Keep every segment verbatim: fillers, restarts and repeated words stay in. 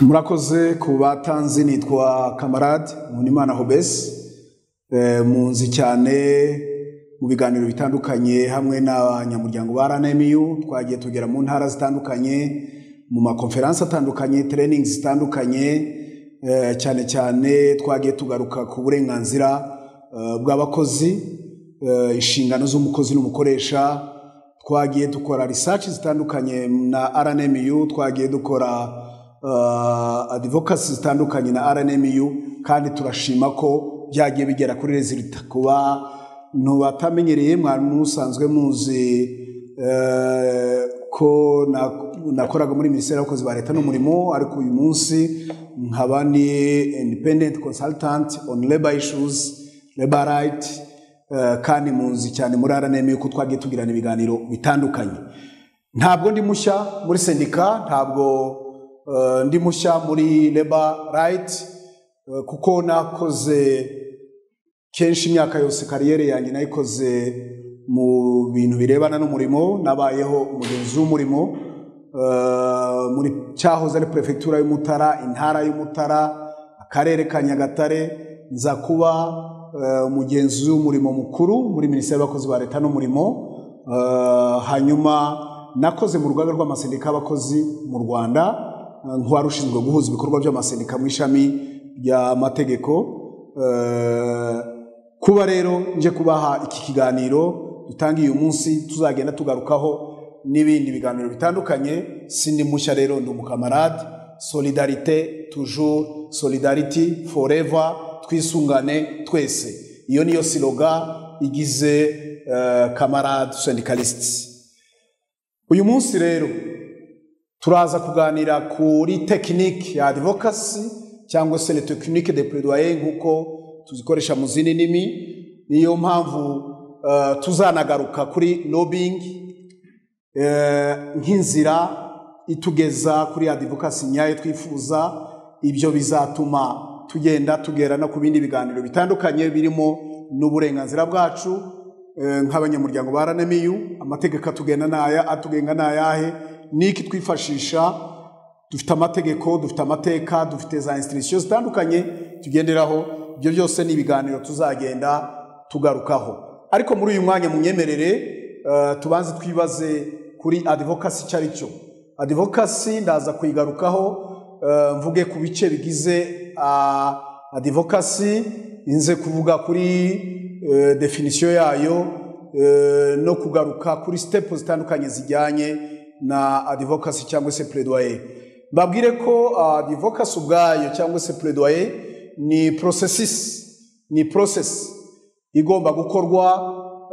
Murakoze ku batanzi. Nitwa Kamarade Munimana Hobes, e, munzi cyane mu biganiro bitandukanye hamwe n'abanyamuryango ba R N M U. Twagiye tugera mu ntara zitandukanye, mu makonferansi atandukanye, trainings zitandukanye, e, cyane cyane twagiye tugaruka ku burenganzira e, bw'abakozi, e, inshingano z'umukozi n'umukoresha. Twagiye dukora research zitandukanye na R N M U, twagiye dukora uh, advocacy zitandukanye na R N M U, kandi turashima ko byagiye bigera kuri resulta. Kuba ntubatamenyereye mwari musanzwe muzi uh, ko nakoraga muri Minisiteri y'Abakozi ba Leta n'Umurimo, ariko uyu munsi nkaba ni independent consultant on labor issues, labor right, uh, kandi muzi cyane muri R N M U ko twagiye tugirana ibiganiro bitandukanye. Ntabwo ndi mushya muri sendika, ntabwo uh, ndi mushya muri labor right, uh, kuko nakoze kenshi imyaka yose kariyere yanjye nayikoze mu bintu birebana n'umurimo. Nabayeho umugenzi w'umurimo uh, muri cyahoze ari prefectura y'Umutara, intara y'Umutara, akarere ka Nyagatare, nza kuba uh, umugenzi w'umurimo mukuru muri Minisiteri y'Abakozi ba Leta n'Umurimo. Uh, hanyuma nakoze mu rugaga rw'amasendika y'abakozi mu Rwanda, uh, nk'uwari ushinzwe guhuza ibikorwa by'amasendika mu ishami ry'amategeko. Uh, kuba rero nje kubaha iki kiganiro dutangiye uyu munsi, tuzagenda tugarukaho n'ibindi biganiro bitandukanye. Sindi mushya rero, ndi umukamarade. Solidarité toujours, solidarity forever, twisungane twese. Iyo niyo slogan igize uh, Camarade Syndicalists. Uyu munsi rero turaza kuganira kuri technique ya advocacy cyangwa se le technique de plaidoyer nkuko tuzikoresha mu zindi ndimi. Niyo mpamvu uh, tuzanagaruka kuri lobbying uh, nk'inzira itugeza kuri advocacy nyayo twifuza. Ibyo bizatuma tugenda tugera no ku bindi biganiro bitandukanye birimo n'uburenganzira bwacu uh, nk'abanyamuryango ba R N M U. Amategeko atugenda naya atugenga nayahe, niki twifashisha. Dufite amategeko, dufite amateka, dufite za institutions zitandukanye tugenderaho. Ibyo byose ni ibiganiro tuzagenda tugarukaho. Ariko muri uyu mwanya munyemerere uh, tubanze twibaze kuri advocacy cyari cyo. Advocacy ndaza kuyigarukaho, uh, mvuge ku bice bigize uh, advocacy, inze kuvuga kuri uh, definition yayo, uh, no kugaruka kuri steps zitandukanye zijyanye na advocacy cyangwa se plaidoyer. Babwire ko uh, advocacy ubwayo cyangwa se plaidoyer ni processes, ni process igomba gukorwa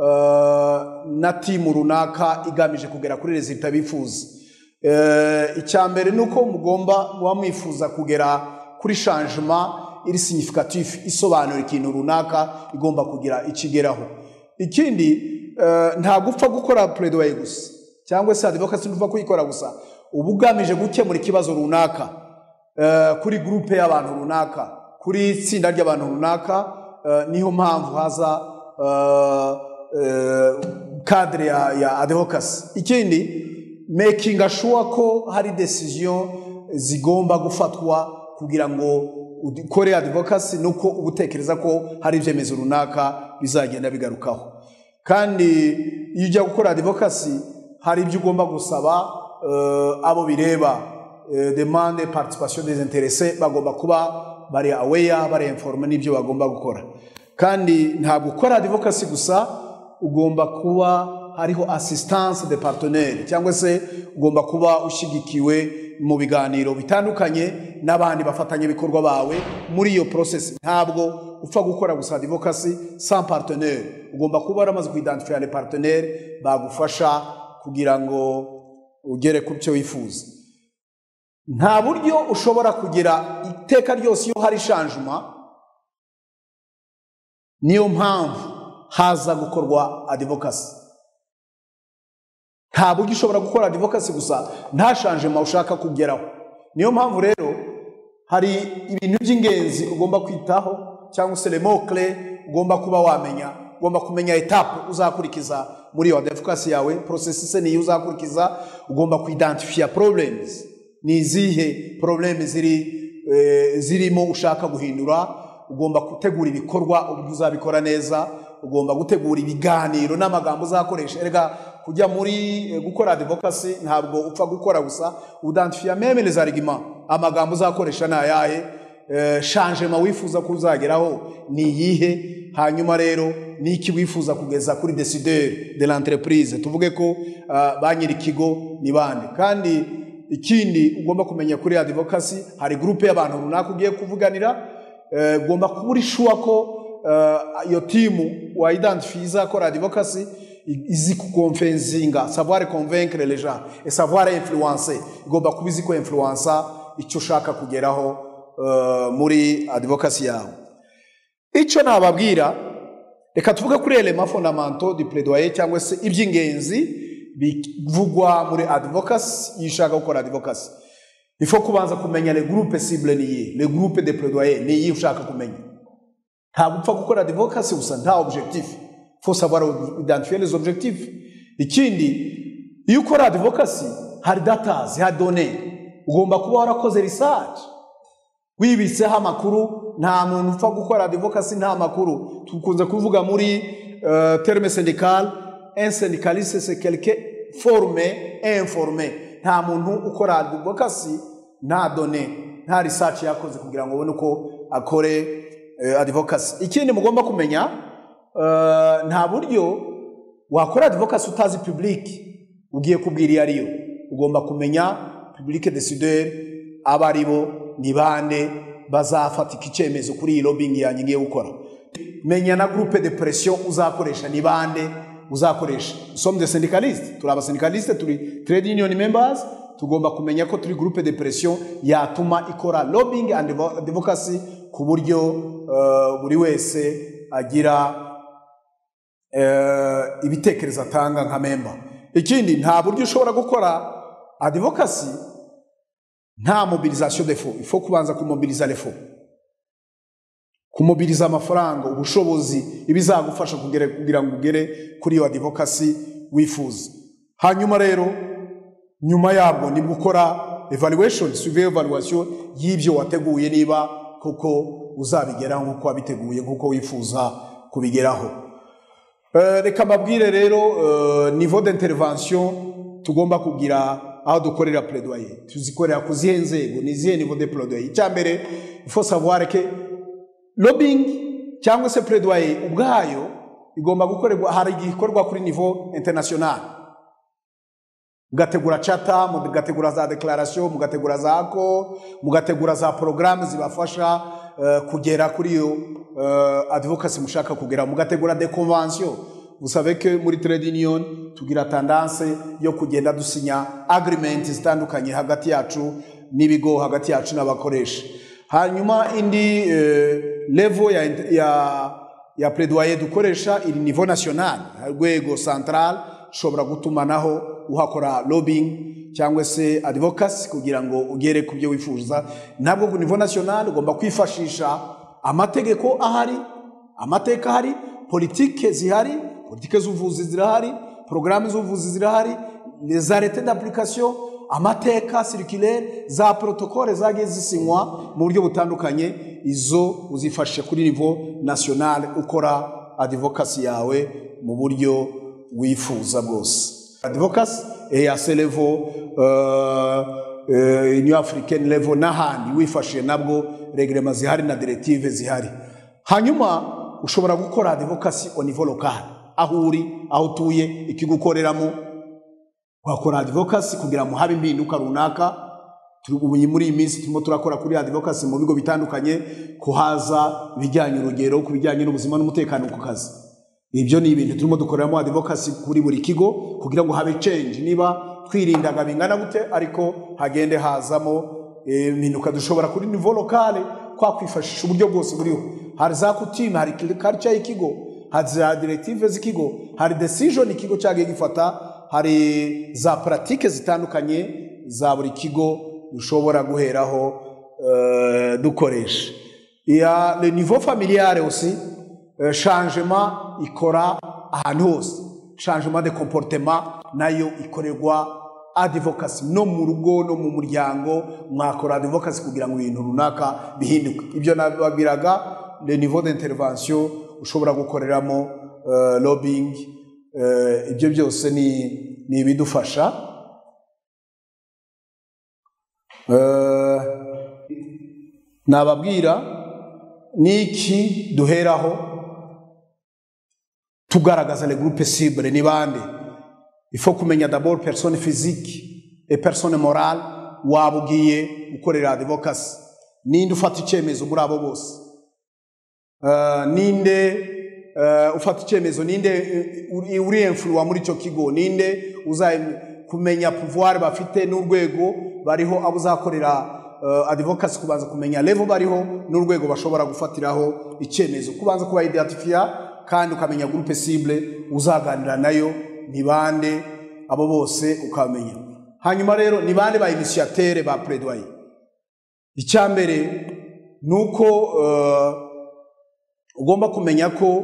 uh, na timu runaka igamije kugera kuri resultat bifuza. Uh, icyambere nuko mugomba muba mwifuza kugera kuri changement iri significatif, isobanura ikintu runaka igomba kugira ikigeraho. Ikindi uh, nta gupfa gukora plaidoyer gusa cyangwa se advocacy ntuva kuyikora gusa ubugamije gukemura ikibazo runaka uh, kuri groupe y'abantu runaka, kuri tsinda ry'abantu runaka. Uh, niho mpamvu haza uh, uh, cadre ya, ya advocacy. Ikindi making sure ko hari decision zigomba gufatwa kugira ngo ukore advocacy, nuko ubutekereza ko hari ibyemezo runaka bizagenda bigarukaho. Kandi iyo ujya gukora advocacy hari ibyo ugomba gusaba uh, abo bireba, uh, demande participation des intéressés, bagomba kuba bari aware, bari informe n'ibyo bagomba gukora. Kandi ntabwo ukora advocacy gusa, ugomba kuba hariho assistance de partenaire, cyangwa se ugomba kuba ushigikiwe mu biganiro bitandukanye n'abandi bafatanye bikorwa bawe muri iyo process. Ntabwo upfa gukora gusa advocacy sans partenaire, ugomba kuba waramaze kuidentify les partenaires bagufasha kugira ngo ugere ku cyo wifuza. Nta buryo ushobora kugira iteka ryose iyo hari changement. Niyo mpamvu haza gukorwa advocacy. Nta buryo ushobora gukora advocacy gusa nta changement ushaka kugeraho. Niyo mpamvu rero hari ibintu by'ingenzi ugomba kwitaho, cyangwa se les mots clés ugomba kuba wamenya. Ugomba kumenya etape uzakurikiza muri iyo advocacy yawe, process se niyo uzakurikiza. Ugomba kuidentify problems ni izihe probleme ziri e, zirimo ushaka guhindura. Ugomba gutegura ibikorwa uburyo uzabikora neza, ugomba gutegura ibiganiro n'amagambo uzakoresha. Erega kujya muri e, gukora advocacy ntabwo upfa gukora gusa, udentifia même les arguments, amagambo uzakoresha na yahe, e, changement wifuza kuzageraho ni yihe, hanyuma rero niki wifuza kugeza kuri décideur de l'entreprise, tuvuge ko uh, banyiri kigo ni bande. Kandi ikindi ugomba kumenya kuri advocacy, hari groupe y'abantu runaka ugiye kuvuganira, ugomba uh, kuba uri sure ko uh, iyo timu wa identifiza ko advocacy izi kuconvincinga, savoir convaincre les gens et savoir influencer, ugomba kuba izi ko influencer icyo ushaka kugeraho uh, muri advocacy yawe. Icyo nababwira, reka tuvuge kuri element fondamentaux du plaidoyer cyangwa se iby'ingenzi bivugwa muri advocacy, yishaka gukora advocacy. Il faut kubanza kumenya les groupes cibles niye, les groupes de plaidoyer niye ushaka kumenya. Ntabwo upfa gukora advocacy gusa nta objectif. Il faut savoir identifier les objectifs. Ikindi, iyo ukora advocacy hari data, hari données. Ugomba kuba warakoze research. Wibitseho amakuru. Nta muntu upfa gukora advocacy nta makuru. Tukunze kuvuga muri uh, terme syndical, un syndicaliste c'est quelqu'un formé et informé. Nta muntu ukora advocacy nta données, nta research yakoze kugira ngo ubone uko akore uh, advocacy. Ikindi mugomba kumenya, uh, nta buryo wakora advocacy utazi public ugiye kubwira ariyo. Ugomba kumenya public décideur abaribo ni bande bazafatika icyemezo kuri iyi lobbying yanyu ngiye gukora. Menya na groupe de pression uzakoresha ni bande uzakoresha. Sommes des syndicalistes, turi aba syndicalistes, turi trade union members, tugomba kumenya ko turi groupe de pression yatuma ikora lobbying and advocacy ku buryo uh, buri wese agira uh, ibitekerezo atanga nka member. Ikindi, nta buryo ushobora gukora advocacy nta mobilisation de fonds. Il faut kubanza kumobiliza les fonds, kumobiliza amafaranga, ubushobozi ibizagufasha kugere kugira ngo ugere kuri iyo advocacy wifuza. Hanyuma rero nyuma yabwo ni gukora evaluation, suivi evaluation y'ibyo wateguye niba koko uzabigeraho nkuko wabiteguye nkuko wifuza kubigeraho. Uh, reka mbabwire rero uh, niveau d'intervention tugomba kugira aho dukorera plaidoyer. Tuzikorera kuzihe nzego, ni zihe niveau de plaidoyer. Icyambere, il faut savoir que lobbying cyangwa se plaidoyer ubwayo igomba gukorerwa, hari igikorwa kuri niveau international. Mugategura charter, mugategura za declaration, mugategura za accord, mugategura za programme zibafasha uh, kugera kuri iyo uh, advocacy mushaka kugera, mugategura des conventions. Vous savez que muri trade union tugira tendance yo kugenda dusinya agreement zitandukanye hagati yacu n'ibigo, hagati yacu n'abakoresha. Hanyuma indi uh, level ya, ya, ya plaidoyer dukoresha iri niveau national, rwego central shobora gutumanaho uhakora lobbying cyangwa se advocacy kugira ngo ugere ku byo wifuza. Nabwo ku niveau national ugomba kwifashisha amategeko ahari, amateka ahari, politike zihari, politike z'ubuvuzi zirahari, programme z'ubuvuzi zirahari, les arrêtés d'application, amateka circulaire, za protocole zagiye zisinywa mu buryo butandukanye. Izo uzifashisha kuri niveau national ukora advocacy yawe mu buryo wifuza bwose. Advocacy et à ce level euh, euh, Union africaine level n'ahandi wifashishe nabwo reglement zihari na directive zihari. Hanyuma ushobora gukora advocacy au niveau local, aho uri, aho utuye, ikigukoreramo. Wakora advocacy kugira ngo habe impinduka runaka. Turi muri iyi minsi turimo turakora kuri advocacy mu bigo bitandukanye, kuhaza bijyanye urugero ku bijyanye n'ubuzima n'umutekano ku kazi. Ibyo ni ibintu turimo dukoreramo advocacy kuri buri kigo kugira ngo habe change, niba twirindaga bingana gute ariko hagende hazamo impinduka. Dushobora kuri niveau locale kwa kwifashisha uburyo bwose buriho. Hari za kutime, hari culture y'ikigo, hari za directive z'ikigo, hari decision ikigo cyagiye gifata, hari za pratique zitandukanye za buri kigo dushobora guheraho uh, dukoresha. Ya le niveau familial aussi, uh, changement ikora ahantu hose. Changement de comportement nayo ikorerwa advocacy no mu rugo no mu muryango mwakora advocacy kugira ngo ibintu runaka bihinduke. Ibyo nababwiraga le niveau d'intervention ushobora gukoreramo uh, lobbying uh, ibyo byose ni ni bidufasha. uh, nababwira niki duheraho tugaragaza les groupes cibles ni bande. Il faut kumenya d'abord personne physique et personne morale wabugiye ukorera advocacy. Ninde ufata icyemezo muri abo bose? Uh, ninde uh, ufata icyemezo? Ninde uh, uri influence muri cyo kigo? Ninde uza kumenya pouvoir bafite n'urwego bariho abo uzakorera uh, advocacy? Kubanza kumenya level bariho n'urwego bashobora gufatiraho icyemezo, kubanza kuba identifier kandi ukamenya groupe cible uzaganira nayo ni bande, abo bose ukamenya. Hanyuma rero ni bande ba initiateur ba plaidoyer. Icyambere nuko uh, ugomba kumenya ko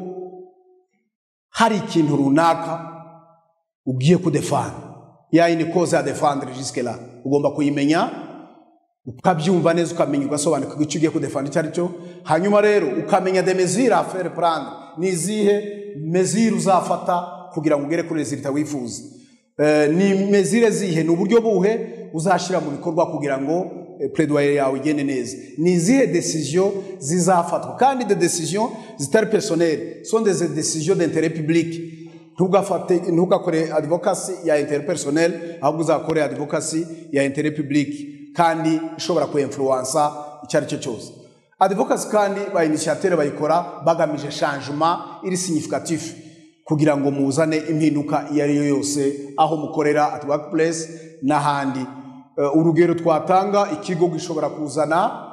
hari ikintu runaka ugiye kudefanda, ya une cause à défendre jusque là ugomba kuyimenya ukabyumva neza, ukamenya ugasobanukirwa icyo ugiye kudefanda icyo ari cyo. Hanyuma rero ukamenya des mesures à faire prendre, nizihe mesures uzafata kugira ngo ugere kuri resultat wifuza. Uh, ni mesure zihe, ni uburyo buhe uzashira mu bikorwa kugira ngo eh, plaidoyer yawe igende neza. Ni zihe decision zizafatwa, kandi de decision zitari personnelles, sont des décisions d'intérêt public. Ntugafate ntugakore advocacy ya intérêt personnel, ahubwo uzakore advocacy ya intérêt public kandi ishobora ku influence icyari cyo cyose. Advocacy kandi ba initiateur bayikora bagamije changement iri significatif kugira ngo muzane impinduka iyo ari yo yose aho mukorera at workplace n'ahandi. Uh, urugero twatanga, ikigo gishobora kuzana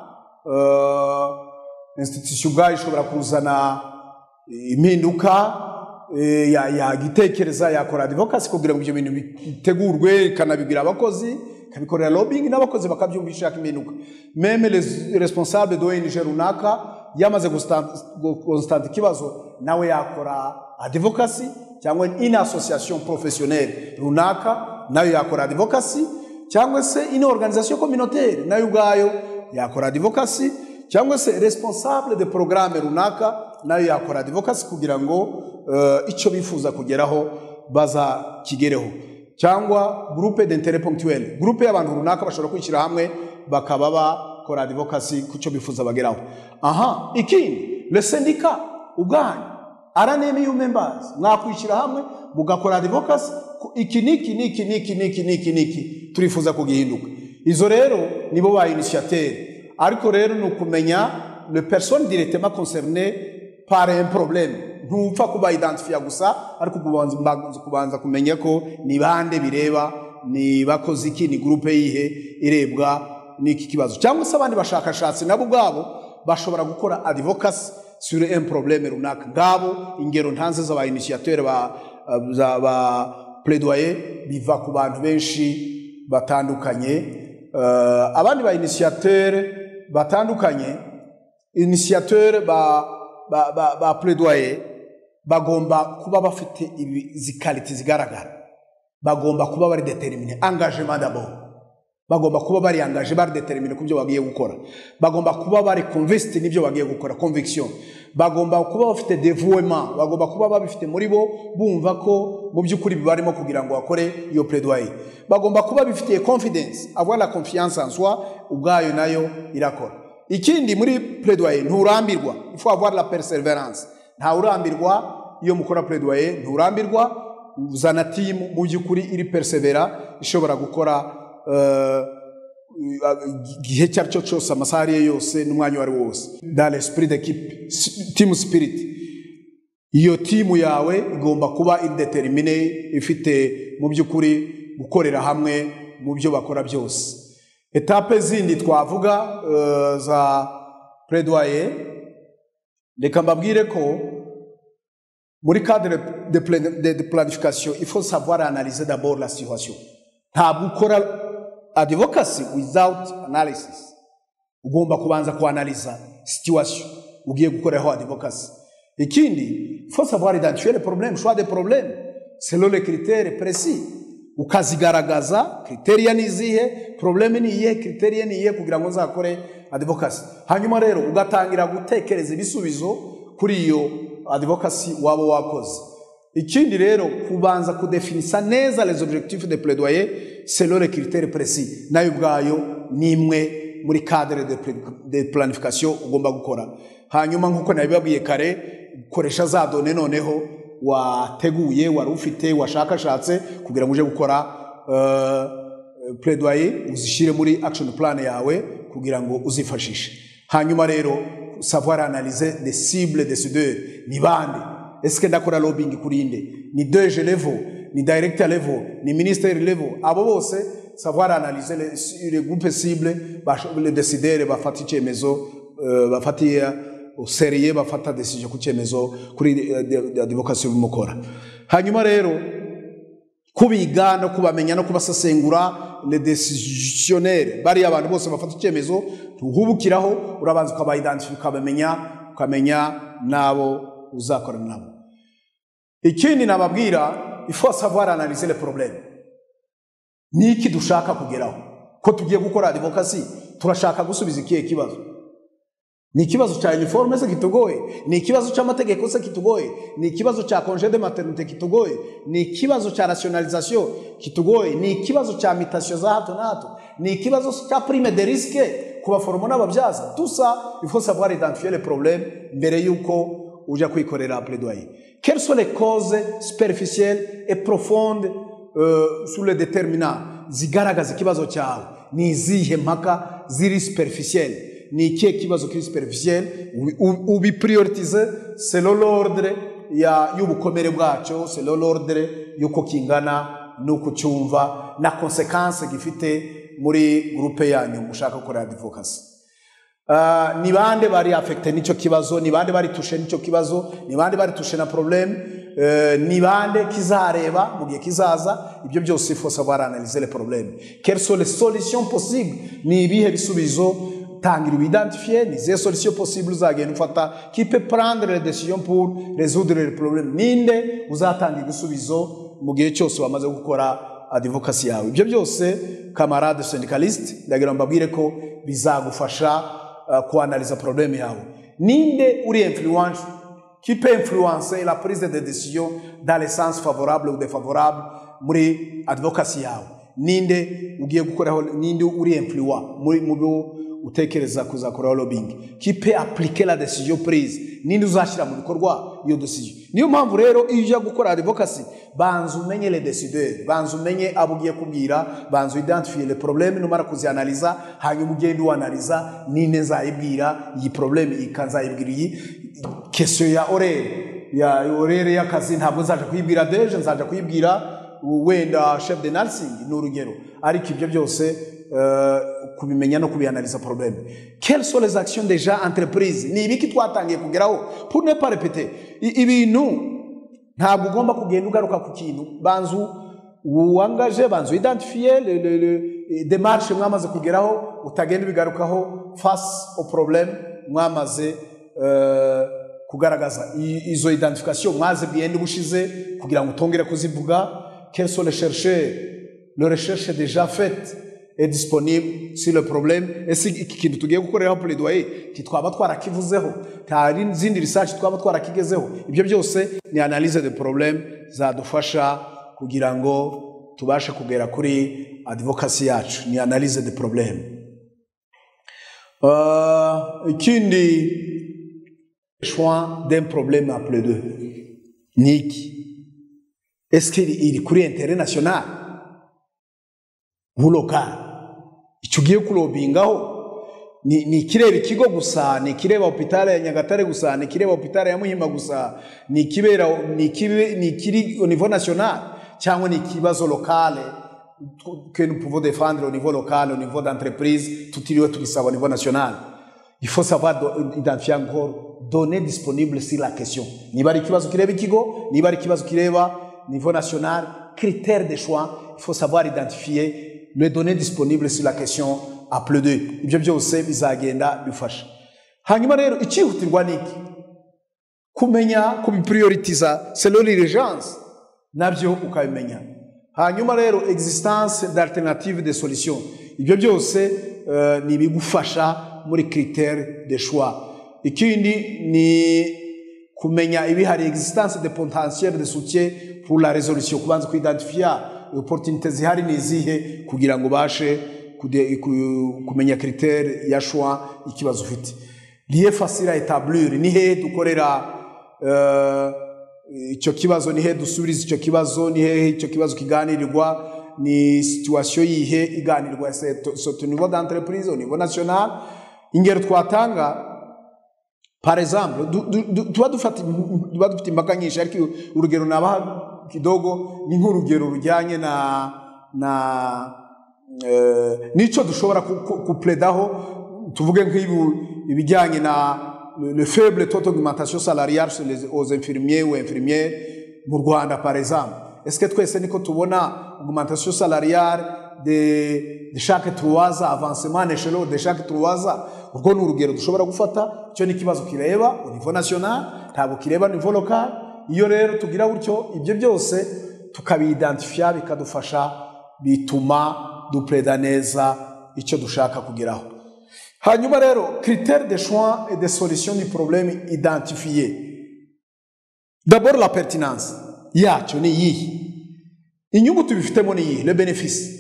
uh, institution gayo ishobora kuzana impinduka uh, ya, ya gitekereza yakora advocacy kugira ngo ibyo bintu bitegurwe, kanabibwira abakozi, kabikorera lobbying n'abakozi bakabyumvisha impinduka. Meme les responsables de O N G runaka yamaze gustanta ikibazo nawe yakora advocacy, cyangwa une association professionnelle runaka nayo yakora advocacy, cyangwa se une organisation communautaire nayo ubwayo yakora advocacy, cyangwa se responsable de programme runaka nayo yakora advocacy kugira ngo uh, icyo bifuza kugeraho baza kigereho. Cyangwa groupe d'intérêt ponctuel, groupe y'abantu runaka bashobora kwishyira hamwe bakaba bakora advocacy ku cyo bifuza bageraho. Aha, ikindi le syndicat ubwanyu R N M U members mwakwishyira hamwe mugakora advocacy, iki niki niki niki niki niki niki turifuza kugihinduka. Izo rero nibo ba initiateur, ariko rero nukumenya le personne directement concernée par un problème. Ntupfa kuba identifier gusa, ariko kubanza kubanza kumenya ko ni bande bireba, ni bakoze iki, ni groupe yihe irebwa niki kibazo. Cyangwa se abandi bashakashatsi nabo bwabo bashobora gukora advocacy sur un problème runaka. Ngabo ingero ntanze za ba initiateur ba za ba plaidoyer biva ku bantu benshi batandukanye. Uh, abandi ba initiateur batandukanye, initiateur ba ba ba, ba plaidoyer bagomba kuba bafite izikalite zigaragara, bagomba kuba bari déterminé, engagement d'abord, bagomba kuba bari engagé, bari déterminé ku byo bagiye gukora, bagomba kuba bari convinced n'ibyo bagiye gukora, conviction, bagomba kuba bafite dévouement, bagomba kuba babifite muri bo bumva ko mu by'ukuri bibarimo kugira ngo bakore iyo plaidoyer, bagomba kuba bifitiye confidence, avoir la confiance en soi, ubwayo nayo irakora. Ikindi muri plaidoyer nturambirwa, il faut avoir la persévérance. Nta urambirwa iyo mukora plaidoyer, nturambirwa, uzana team mu by'ukuri iri persevera ishobora gukora gihe uh, cyarcyo cyose, amasari yose n'umwanya wari wose. Dans l'esprit d'équipe, team spirit, iyo team yawe igomba kuba indeterminée, ifite mu by'ukuri gukorera hamwe mu byo bakora byose. Etape zindi twavuga uh, za plaidoyer, reka mbabwire ko muri cadre de, de, de planification il faut savoir analyser d'abord la situation. Ntabwo ukora advocacy without analysis. Ugomba kubanza kuanalyza situation ugiye gukoraho advocacy. Ikindi, il faut savoir identifier les problèmes, choix des problèmes selon les critères précis. ukazigaragaza criteria nizihe, probleme niye, criteria niye kugira ngo nzakore advocacy. Hanyuma rero ugatangira gutekereza ibisubizo kuri iyo advocacy wabo wakoze. Ikindi rero kubanza kudefinisa neza les objectifs de plaidoyer selon les critères précis. Nayo ubwayo nimwe muri cadre de, de planification ugomba gukora. Hanyuma nkuko nabibabwiye kare, koresha za données noneho wateguye, wari ufite, washakashatse kugira ngo uje gukora uh, plaidoyer, uzishire muri action plan yawe kugira ngo uzifashishe. Hanyuma rero savoir analyser des cibles décideurs. Ni bande? Est-ce que ndakora lobbying kurinde? Ni D G level, ni director level, ni minister level? Abo bose savoir analyser les, les groupes cibles, les décideurs bafata icyemezo, uh, bafatiye au sérieux, bafata decision ku cyemezo kuri uh, advocacy bimukora. Hanyuma rero kubiga no kubamenya no kubasesengura les décisionnaires bari abantu bose bafata icyemezo tuhubukiraho, urabanza ukaba identify ukabamenya, ukamenya nabo uzakorana nabo. Ikindi nababwira, il faut savoir analyser les problèmes. Niki dushaka kugeraho? Ko tugiye gukora advocacy, turashaka gusubiza ikihe kibazo? Ni ikibazo cha uniforme se kitugoye? Ni ikibazo cha mategeko se kitugoye? Ni ikibazo cha congé de maternité kitugoye? Ni ikibazo cha rationalisation kitugoye? Ni ikibazo cha mutation za hato na hato? Ni ikibazo cha prime de risque kuba formo n'ababyaza? Tout ça, il faut savoir identifier les problèmes mbere yuko uja kwikorera plaidoyer. Quelles sont les causes superficielles et profondes euh, sur les déterminants zigaragaza ikibazo cyawe? Ni izihe mpaka ziri superficielle? Ni ikihe kibazo kiri superficielle? Ubi prioritize selon l'ordre ya y'ubukomere bwacu, selon l'ordre yuko kingana nuko cyumva na consequence gifite muri groupe yanyu mushaka gukora advocacy. Uh, ni bande bari affecté nico kibazo, ni bande bari touché nico kibazo, ni bande bari touché na problème, uh, ni bande kizareba mu gihe kizaza. Ibyo byose il faut savoir analyser les problèmes. Quelles sont les solutions possibles? Ni ibihe bisubizo tangira identifier, ni ze solutions possibles uzagenda ufata, qui peut prendre les décisions pour résoudre les problèmes. Ninde uzatanga ibisubizo mu gihe cyose wamaze gukora advocacy yawe. Ibyo byose camarade syndicaliste ndagira mbabwire ko bizagufasha uh, kuanalyza problème yawe. Ninde uri influence, qui peut influencer la prise de décision dans le sens favorable ou défavorable muri advocacy yawe? Ninde ugiye gukoraho, ninde uri influence muri mu utekereza kuzakora lobbying, qui peut appliquer la décision prise? Ninde uzashira mu bikorwa iyo decision? Niyo mpamvu rero iyo ujya gukora advocacy, banza umenye les décideurs, banza umenye abo ugiye kubwira, banza identifier les problèmes, numara kuzianaliza, hanyuma ugende uanaliza ninde nzayibwira iyi problème ikanzayibwira iyi. Question ya orere ya orere y'akazi ntabwo nzaje kuyibwira deje, nzaje kuyibwira wenda chef de nursing n'urugero. Ariko ibyo byose uh, kubimenya no kubianaliza problème. Quelles sont les actions déjà entreprises? Ni ibiki twatangiye kugeraho? Pour ne pas répéter ibintu, ntabwo ugomba kugenda ugaruka ku kintu, banzu uangaje, banzu identifier le, le, le démarche mwamaze kugeraho, utagenda bigarukaho face au problème mwamaze uh, kugaragaza. Izo identification mwaze biende bushize kugira ngo utongere kuzivuga. Quels sont les chercheurs? Les recherches déjà faites est disponible sur le problème. Et si ikintu tugiye gukorera plaidoyer kitwaba twarakivuzeho, tari zindi research twaba twarakigezeho, ibyo byose ni analyse de problème zadufasha kugira ngo tubashe kugera kuri advocacy yacu. Ni analyse de problème. Uh, ikindi choix d'un problème à plaidoyer. Niki? Est-ce qu'il est kuri intérêt national ou local? Icyo ugiye kurobingaho ni ni kireba ikigo gusa, ni kireba hospital ya Nyagatare gusa, ni kireba hospital ya Muhima gusa, ni kibera ni kibe ni kiri au niveau national, cyangwa ni kibazo local que nous pouvons défendre au niveau local, au niveau d'entreprise, tout il tout ça au niveau national. Il faut savoir identifier encore données disponibles sur la question. Ni bari kibazo kireba ikigo, ni bari kibazo kireba niveau national, critères de choix, il faut savoir identifier les données disponibles sur la question à plaidoyer. Ibyo byose bizagenda bifasha. Hanyuma rero ikihutirwa niki? Kumenya kubiprioritiza selon l'urgence, nabyo ukabimenya. hanyuma rero existence d'alternative de solution, ibyo byose uh, ni bigufasha muri critère de choix. Ikindi ni kumenya ibihari existence de potentiel de soutien pour la résolution, kubanza kuidentifia opportunité zihari ni zihe kugira ngo bashe kumenya critère ya choix ikibazo ufite. Lié facile à établir, ni he dukorera uh, icyo kibazo, ni he dusubiriza icyo kibazo, ni he icyo kibazo kiganirirwa, ni situation yihe iganirwa, c'est au niveau d'entreprise, au niveau national. Ingero twatanga par exemple tuba dufata tuba dufite imbaga nyinshi, ariko urugero nabaha kidogo ni nk'urugero rujyanye na na uh, nico dushobora kupledaho, tuvuge nk'ibu ibijyanye na le faible taux d'augmentation salariale aux infirmiers ou infirmières mu Rwanda par exemple. Est-ce que twese niko tubona augmentation salariale de de chaque trois ans, avancement échelon de chaque trois ans? Urwo ni urugero dushobora gufata, cyo ni kibazo kireba au niveau national, ntabwo kireba au niveau local. Iyo rero tugira gutyo ibyo byose tukabidentifia bikadufasha, bituma dupreda neza icyo dushaka kugeraho. Hanyuma rero critères de choix et de solution du problème identifié. D'abord la pertinence yacu ni yihe, inyungu tubifitemo ni yihe, le bénéfice.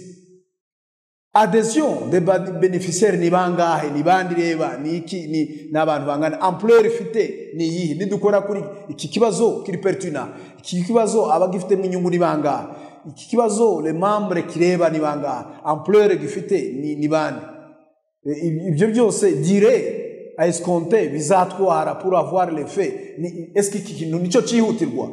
Adhésion des bénéficiaires ni bangahe, ni bandi reba, ni iki, ni n'abantu bangana, ampleur ifite ni yihe, nidukora kuri iki kibazo kiri pertinent, iki kibazo abagifitemo inyungu ni bangahe, iki kibazo les membres kireba ni bangahe, ampleur gifite ni, ni bandi. Ibyo byose dire à escompter bizatwara pour avoir l'effet. Est-ce que kintu nico cihutirwa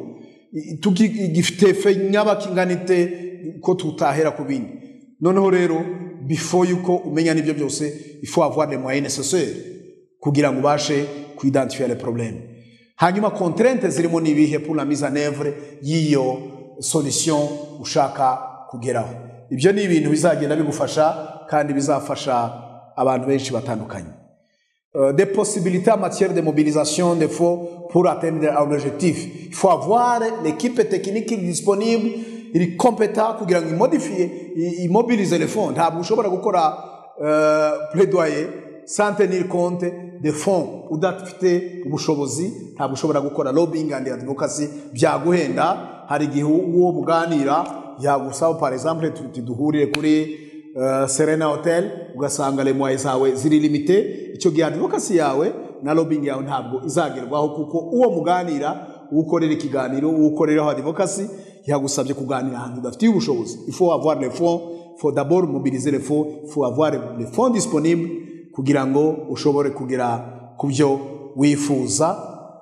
tugifite fe nyaba kinganite ko tutahera ku bindi? Noneho rero before yuko umenya nibyo byose, il faut avoir les moyens nécessaires kugira ngo bashe kuidentifier les problèmes. Hanyuma contraintes zirimo nibihe pour la mise en œuvre yiyo solution ushaka kugeraho. Ibyo ni ibintu bizagenda bigufasha kandi bizafasha abantu benshi batandukanye. Euh, des possibilités en matière de mobilisation des fonds pour atteindre un objectif. Il faut avoir l'équipe technique disponible, il est compétent kugira ngo imodifie, immobiliser les fonds. Ntabwo ushobora gukora euh, plaidoyer sans tenir compte des fonds. Udafite ubushobozi ntabwo ushobora gukora lobbying and advocacy, byaguhenda. Hari igihe uwo muganira yagusaba par exemple tuduhurire kuri Uh, Serena Hotel, ugasanga les moyens zawe ziri limité, icyo gihe advocacy yawe na lobbying yawe ntabwo izagerwaho, kuko uwo muganira ukorera ikiganiro ukoreraho advocacy yagusabye kuganira hantu udafitiye ubushobozi. Il faut avoir les fonds, il faut d'abord mobiliser les fonds, il faut avoir les fonds disponibles kugira ngo ushobore kugera kubyo wifuza.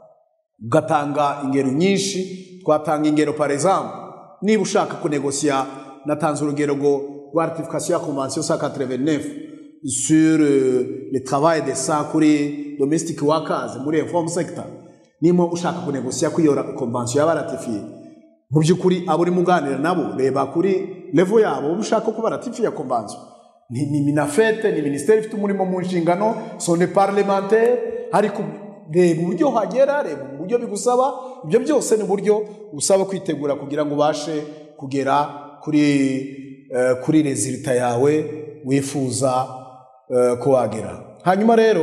Ugatanga ingero nyinshi, twatanga ingero par exemple niba ushaka kunegosia, natanze urugero ngo ratification ya convention cent quatre-vingt-neuf sur euh, le travail des sans-kuri domestic workers muri informal sector. Nimo ushaka kunegosia ku iyo convention yabaratifiye, mu byukuri abo uri muganira nabo reba kuri level yabo ushaka ko baratifiye convention. Ni ni minafete ni ministère ifite umurimo mu nshingano, sont des parlementaires, ariko reba uburyo hagera, reba uburyo bigusaba. Ibyo byose ni uburyo usaba kwitegura kugira ngo ubashe kugera kuri Uh, kuri resulta yawe wifuza uh, ko wagera. Hanyuma rero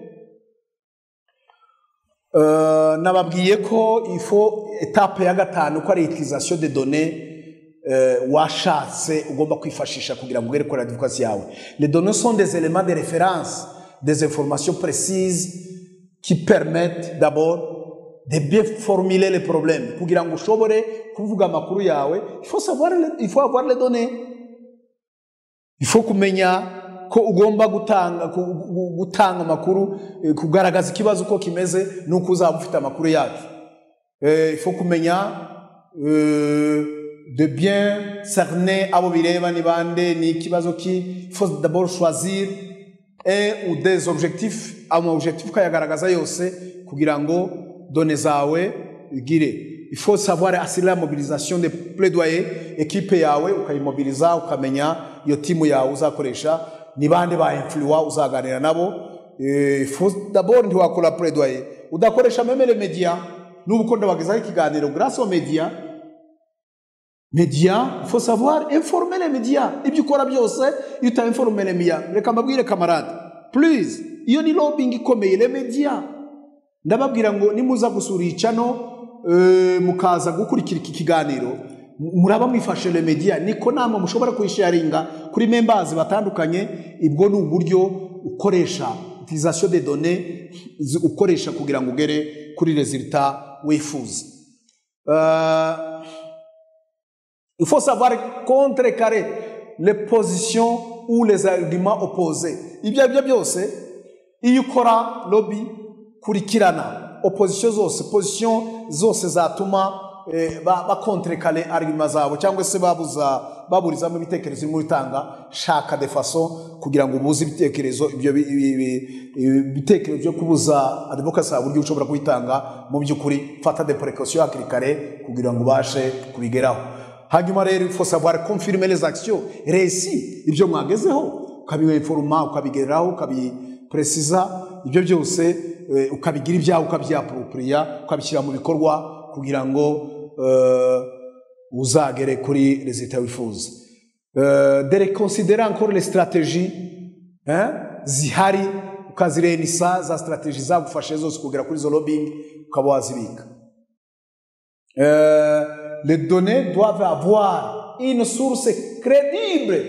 uh, nababwiye ko ifo etape ya gatanu ko ari utilisation de données uh, washatse ugomba kwifashisha kugira ngo ugere kuri advocacy yawe. Les données sont des éléments de référence, des informations précises qui permettent d'abord de bien formuler les problèmes. Kugira ngo ushobore kuvuga amakuru yawe, il faut savoir, il faut avoir les données. Il faut kumenya ko ugomba gutanga gutanga amakuru, kugaragaza ikibazo uko kimeze nuko uzaba ufite amakuru yacu. Eh, il faut kumenya euh, de bien cerner abo bireba ni bande ni ikibazo ki. Il faut d'abord choisir un ou des objectifs, ama objectif kayagaragaza yose kugira ngo données zawe igire. Il faut savoir assurer la mobilisation des plaidoyers, équipe yawe ukayimobiliza, ukamenya iyo timu yawe uzakoresha ni bande ba influence uzaganira nabo. Il faut d'abord ntiwakora plaidoyer udakoresha même les médias. Nubu ko ndabagezaho ikiganiro grâce aux médias, Médias, il faut savoir informer les médias. Ibyo ukora byose iyo uta-informer les médias. Reka mbabwire camarade, please, iyo ni lobbying ikomeye les médias. Ndababwira ngo nimuza gusura icano uh, mukaza gukurikira iki kiganiro muraba mwifashe les médias niko nama mushobora kuyisharinga kuri members batandukanye. Ibwo ni uburyo ukoresha utilisation des données ukoresha kugira ngo ugere kuri resultat wifuza. Uh, il faut savoir contrecarrer les positions ou les arguments opposés. Ibyo ibyo byose iyo ukora lobby kurikirana opposition zose position zose zatuma eh, ba, ba contrecarrer arguments zabo cyangwa se babuza baburizamo ibitekerezo muri tanga shaka de façon kugira ngo ubuze ibitekerezo ibyo ibitekerezo byo kubuza advocacy buryo ushobora kuyitanga mu byukuri fata de précaution hakirikare kugira ngo bashe kubigeraho. Hanyuma rero il faut savoir confirmer les actions réussies ibyo mwagezeho ukabiinforma ukabigeraho ukabiprecisa ibyo byose uh, ukabigira ibyaho ukabyaapproprier ukabishyira mu bikorwa kugira ngo uh, uzagere kuri resultat wifuza. Uh, de reconsidérer encore les stratégies hein zihari ukazirenisa za stratégies zagufashe zose kugera kuri zo lobbying ukaba wazibika. Euh, les données doivent avoir une source crédible.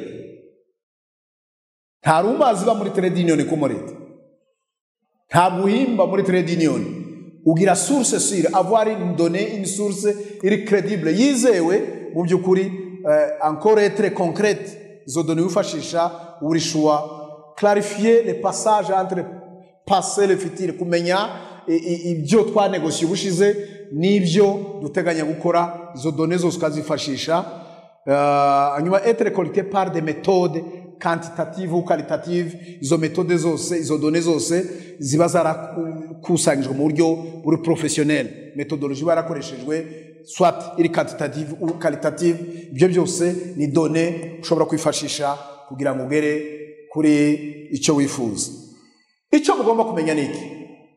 Ntarumba ziba muri trade union kumurete. Ntabuhimba muri trade union. Ugira source sûre, avoir une donnée, une source crédible. Yizewe mu byukuri euh, encore être concrète. Zo données ufashisha uri choix clarifier les passages entre passé le futur kumenya ibyo twa negotier ubushize nibyo duteganya gukora. Izo données zose ukazifashisha hanyuma uh, être collecté par des méthodes quantitatives ou qualitatives. Izo méthodes zose izo données zose ziba zarakusanyijwe mu buryo buri professionnel. Méthodologie barakoreshejwe soit iri quantitative ou qualitative. Ibyo byose ni données ushobora kwifashisha kugira ngo ugere kuri icyo wifuza. Icyo mugomba kumenya niki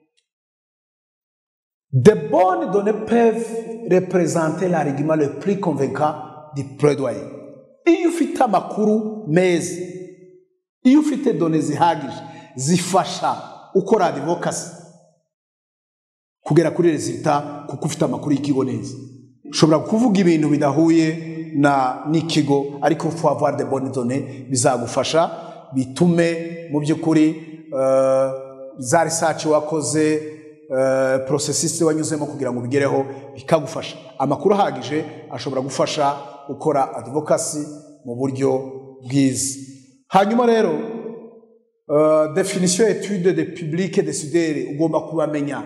de bonnes données peuvent représenter l'argument le plus convaincant du plaidoyer. Iyo ufite amakuru meza, iyo ufite données zihagije zifasha ukora advocacy kugera kuri resultat kuko ufite amakuru y'ikigo neza. Ushobora kuvuga ibintu bidahuye na n'ikigo ariko faut avoir de bonnes données bizagufasha bitume mu byukuri uh, za research wakoze Uh, processes wanyuzemo kugira ngo bigereho bikagufasha. Amakuru ahagije ashobora gufasha ukora advocacy mu buryo bwiza. Hanyuma rero uh, definition étude de public et décideur ugomba kubamenya.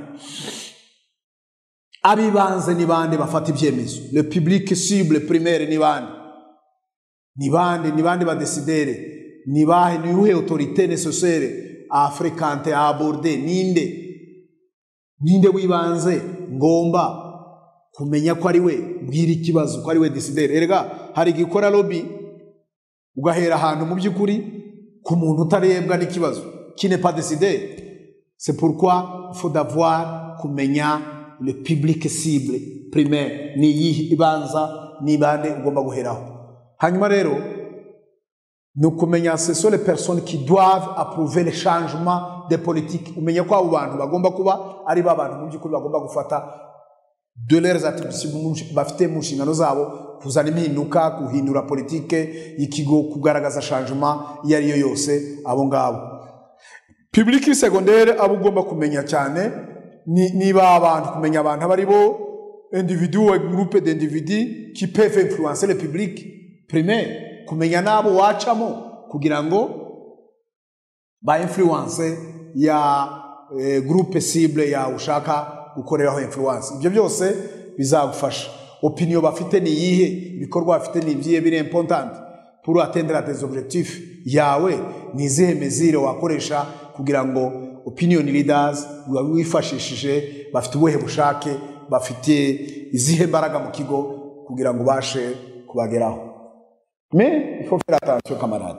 Abibanze ni bande bafata ibyemezo. Le public cible primaire ni bande. Ni bande ni bande ba décideur. Ni bahe ni uhe autorité nécessaire à fréquenter à aborder ninde. Ninde wibanze ngomba kumenya ko ari we bwira ikibazo ko ari we décideur. Erega hari gikora lobby ugahera ahantu mu byukuri ku muntu utarebwa n'ikibazo qui n'est pas décideur. C'est pourquoi il faut d'avoir kumenya le public cible primaire ni ibanza ni bande ugomba guheraho. Hanyuma rero no kumenya ce sont les personnes qui doivent approuver les changements de politique. Umenya ko abo bantu bagomba kuba ari babantu mu byukuri bagomba gufata de leurs attributions bafite mu nshingano zabo kuzana impinduka kuhindura politique y'ikigo kugaragaza changement yari yo yose abo ngabo. Public secondaire abo ugomba kumenya cyane ni niba abantu kumenya abantu bari bo individu ou groupe d'individus qui peuvent influencer le public primaire. Kumenya nabo wacamo kugira ngo ba influence ya e, groupe cible ya ushaka gukoreraho influence. Ibyo byose bizagufasha. Opinion bafite ni yihe, ibikorwa bafite ni byiye biri important pour atteindre des objectifs yawe. Ni zihe mezire wakoresha kugira ngo opinion leaders wifashishije bafite ubuhe bushake bafite izihe mbaraga mu kigo kugira ngo bashe kubageraho. Mais il faut faire attention, camarades.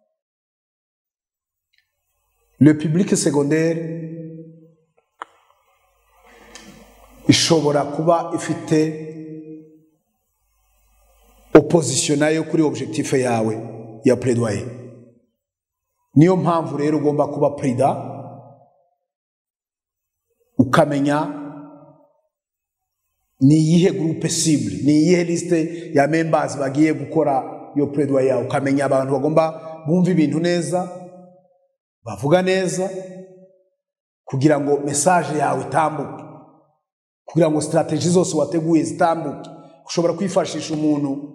Le public secondaire ishobora kuba ifite opposition nayo kuri objectif yawe ya plaidoyer. Niyo mpamvu rero ugomba kuba prida ukamenya ni iyihe groupe cible, ni iyihe liste ya members bagiye gukora yo plaidoyer yawe, ukamenya abantu bagomba bumva ibintu neza, bavuga neza, kugira ngo message yawe itambuke, kugira ngo strategy zose wateguye zitambuke. Ushobora kwifashisha umuntu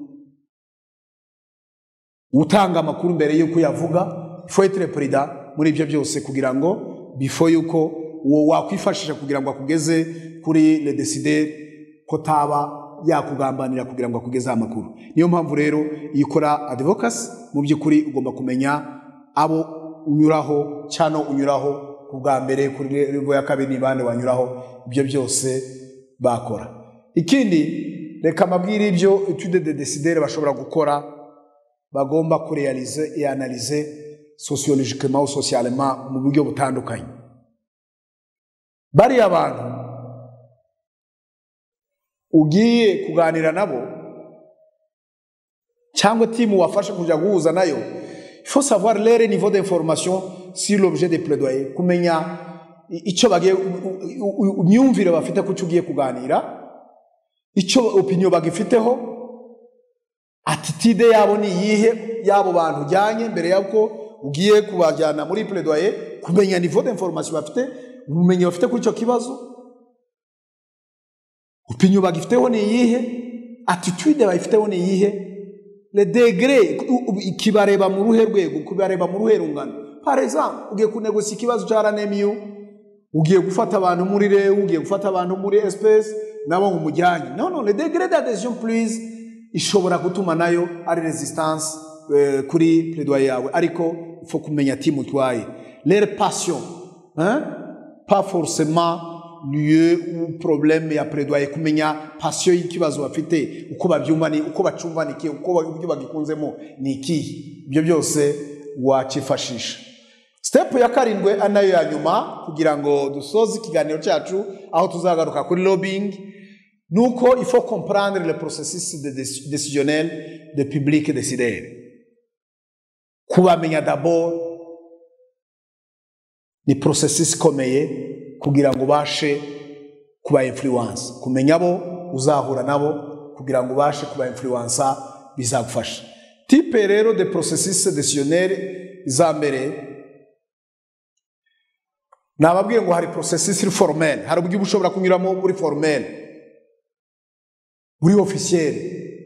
utanga amakuru mbere yuko yavuga. Faut être prudent muri ibyo byose kugira ngo before yuko uwo wakwifashisha kugira ngo akugeze kuri le décider ko taba yakugambanira kugira ngo akugeze amakuru. Niyo mpamvu rero ikora advocacy mu by'ukuri ugomba kumenya abo unyuraho cyano unyuraho kubwa mbere kuri level ya kabiri bande wanyuraho ibyo byose bakora. Ikindi reka mabwire ibyo étude de décider bashobora gukora, bagomba kurealiser et analyser sociologiquement ou socialement mu buryo butandukanye. Bari abantu ugiye kuganira nabo cyangwa timu wafasha kuja guhuza nayo, il faut savoir leur niveau d'information sur l'objet des plaidoyers, kumenya icyo bagiye myumvire bafite ku cyo ugiye kuganira, icyo opinion bagifiteho, attitude yabo ni yihe yabo bantu jyanye mbere yako ugiye kubajyana muri plaidoyer, kumenya niveau d'information bafite, ubumenyi bafite kuri cyo kibazo, opinion bagifiteho ni yihe, attitude bayifiteho ni yihe, le degré kibareba mu ruhe rwego, kubareba mu ruhe rungano. Par exemple, ugiye kunegosia ikibazo cya R N M U, ugiye gufata abantu muri R E U, ugiye gufata abantu muri espèce nabo mu mujyanye. Non non, le degré d'adhésion plus ishobora gutuma nayo ari resistance euh, kuri plaidoyer yawe, ariko il faut kumenya timu twaye leur passion, hein, pas forcément lieu ou problème ya plaidoyer, kumenya passion y'ikibazo bafite, uko babyumva ni uko bacumva niki, uko ibyo bagikunzemo niki, ibyo byose wakifashisha. Step ya karindwe anayo ya nyuma kugira ngo dusoze ikiganiro cyacu aho tuzagaruka kuri lobbying, nuko il faut comprendre le processus de décisionnel de public décideur. Kubamenya d'abord ni processus komeye kugira ngo bashe kuba influence, kumenya bo uzahura nabo kugira ngo bashe kuba influencer bizagufasha. Type rero de processus décisionnel za mbere nababwiye ngo hari processus formel, hari uburyo bushobora kunyuramo muri formel, muri officiel,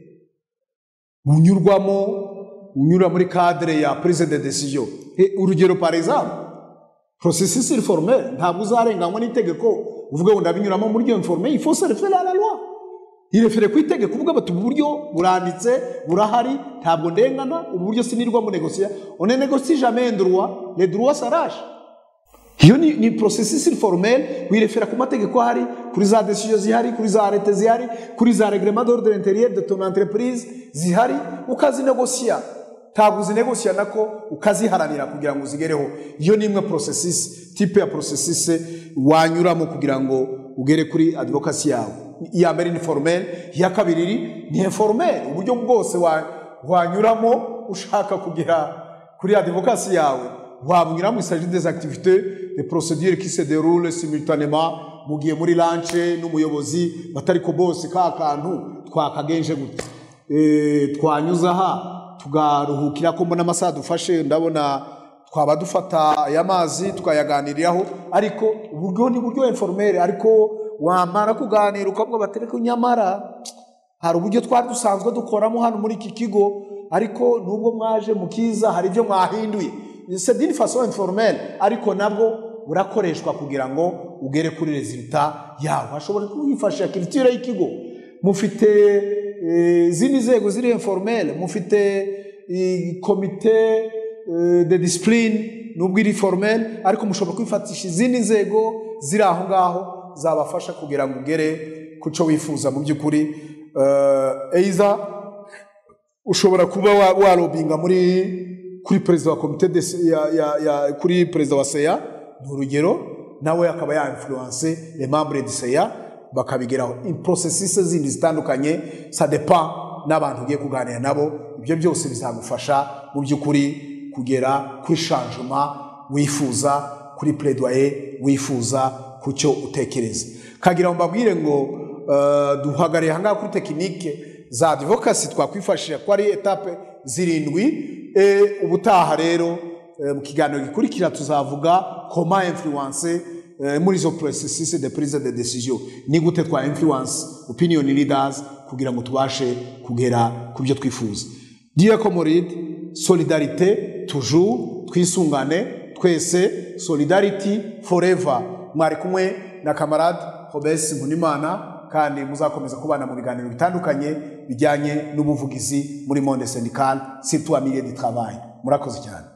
unyurwamo unyura muri cadre ya prise de décision. Urugero par exemple, processus informel ntabwo uzarenganywa n'itegeko uvuga ngo ndabinyuramo muri ryo informel, il faut se référer à la loi. Il réfère ku itegeko kuvuga bati uburyo buranditse burahari ntabwo ndengana, uburyo sinirwa mu négocier, on ne négocie jamais un droit, les droits s'arrachent. Iyo ni, ni processus informel wirefera ku mategeko hari, kuri za décision zihari, kuri za arrêté zihari, kuri za règlement d'ordre intérieur de ton entreprise zihari, ukazi négocier. Ntabwo uzinegocier nako ukaziharanira kugira ngo uzigereho. Iyo ni imwe processus, type ya processus wanyuramo kugira ngo ugere kuri advocacy yawe. Iya mbere ni formel, iya kabiri ni informel, uburyo bwose wanyuramo ushaka kugira kuri advocacy yawe. Il s'agit des activités, des procédures qui se déroulent simultanément. Mugiye muri lunch n'umuyobozi batari ko bose ka kantu twakagenje gute, eh twanyuza ha tugaruhukira ko mbona amasaha dufashe, ndabona twaba dufata yamazi tukayaganiriraho, ariko uburyo ni buryo informel, ariko wamara kuganira ukavuga batereka nyamara hari uburyo twari dusanzwe dukoramo hano muri iki kigo, ariko nubwo mwaje mukiza hari ibyo mwahinduye. C'est d'une façon informelle, ariko nabwo urakoreshwa kugira ngo ugere kuri resultat yawe. Hashobora kwifasha culture y'ikigo, mufite e, zini nzego ziri informelle, mufite e, comité e, de discipline nubwo iri formelle, ariko mushobora kwifatisha izindi nzego ziri aho ngaho zabafasha kugira ngo ugere kuco wifuza mu by'ukuri. Uh, eiza ushobora kuba warobinga muri kuri president wa comité de ya, ya, ya kuri president wa C E A urugero, nawe akaba ya influencer les membres de C E A bakabigeraho. In processus zindi zitandukanye, ça dépend n'abantu ugiye kuganira nabo. Ibyo byose bizagufasha mu by'ukuri kugera kuri changement wifuza, kuri plaidoyer wifuza, kucyo utekereza. Kagira mbabwire ngo uh, duhagareye hanga kuri technique za advocacy twakwifashisha kwa ari etape zirindwi. E, ubutaha rero e, mu kiganiro gikurikira tuzavuga comment influencer e, muri zo processus de prise de décision, ni gute twa influence opinion leaders kugira ngo tubashe kugera ku byo twifuza. Dieu comoride, solidarité toujours, twisungane twese, solidarity forever. Mwari kumwe na camarade Robes Munimana, kandi muzakomeza kubana mu biganiro bitandukanye bijyanye n'ubuvugizi muri monde syndical, surtout à milieu du travail. Murakoze cyane.